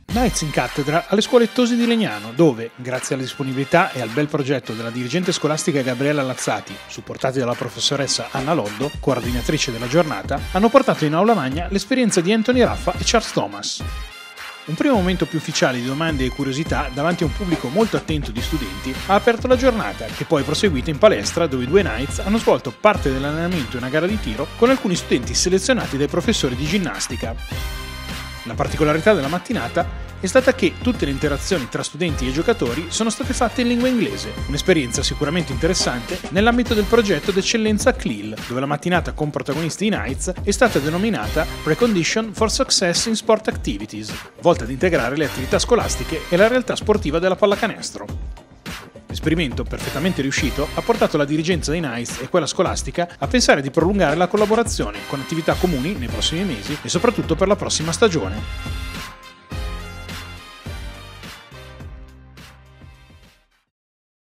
Nights in cattedra alle scuole Tosi di Legnano, dove, grazie alla disponibilità e al bel progetto della dirigente scolastica Gabriella Lazzati, supportati dalla professoressa Anna Loddo, coordinatrice della giornata, hanno portato in aula magna l'esperienza di Anthony Raffa e Charles Thomas. Un primo momento più ufficiale di domande e curiosità davanti a un pubblico molto attento di studenti ha aperto la giornata, che poi è proseguita in palestra, dove i due Knights hanno svolto parte dell'allenamento e una gara di tiro con alcuni studenti selezionati dai professori di ginnastica. La particolarità della mattinata è stata che tutte le interazioni tra studenti e giocatori sono state fatte in lingua inglese, un'esperienza sicuramente interessante nell'ambito del progetto d'eccellenza CLIL, dove la mattinata con protagonisti i Knights è stata denominata Precondition for Success in Sport Activities, volta ad integrare le attività scolastiche e la realtà sportiva della pallacanestro. L'esperimento, perfettamente riuscito, ha portato la dirigenza dei Knights e quella scolastica a pensare di prolungare la collaborazione con attività comuni nei prossimi mesi e soprattutto per la prossima stagione.